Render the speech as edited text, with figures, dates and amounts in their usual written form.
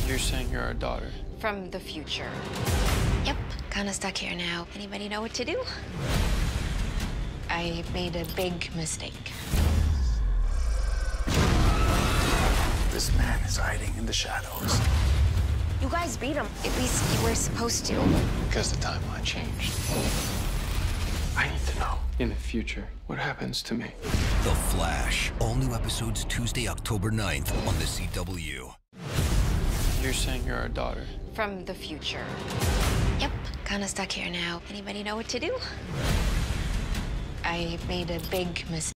You're saying you're our daughter? From the future. Yep, kind of stuck here now. Anybody know what to do? I made a big mistake. This man is hiding in the shadows. You guys beat him. At least you were supposed to. Because the timeline changed. I need to know, in the future, what happens to me. The Flash. All new episodes Tuesday, October 9th on the CW. You're saying you're our daughter? From the future. Yep, kind of stuck here now. Anybody know what to do? I made a big mistake.